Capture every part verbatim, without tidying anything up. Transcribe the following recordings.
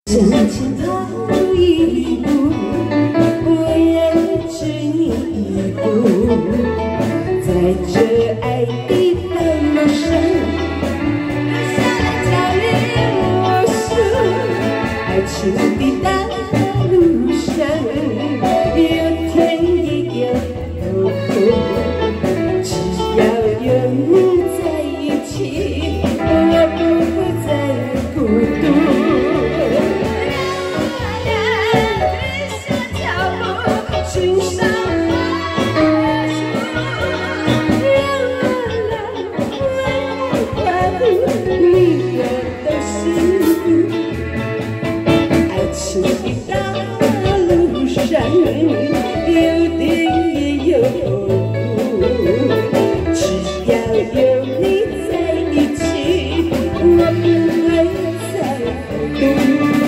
向前跑一步，我也只你一步，在这爱的道路上，留下了脚印无数。爱情的道路上，有甜也有苦，只要有你在一起，我不会再孤独。 寻上花树，你我的幸福。爱情的道路上，有甜也有苦，只要有你在一起，我不会再孤独。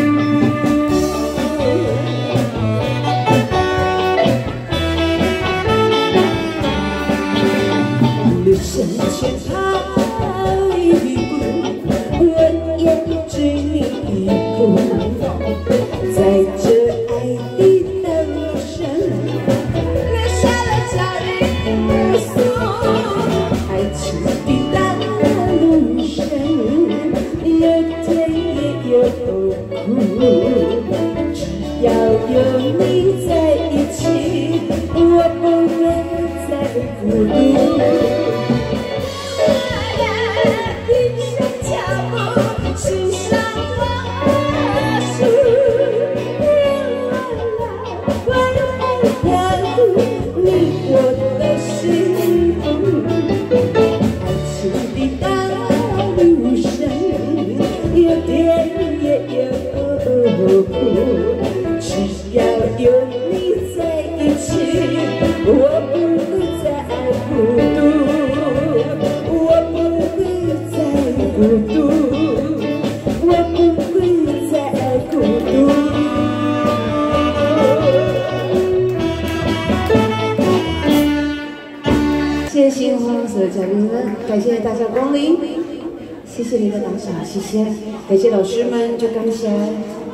向前跑一步，我也只你一步，在这爱的道路上，留下了脚印无数。爱情的道路上，有甜也有苦，只要有你在一起，我不会再孤独。 寻上花树，我要你我的幸福。爱情的道路上，有甜也有苦，只要有你在一起，我不会再孤独，我不会再孤独。 谢谢新花所有嘉宾们，感谢大家光临，谢谢您的打赏，谢谢，感谢老师们，就感谢。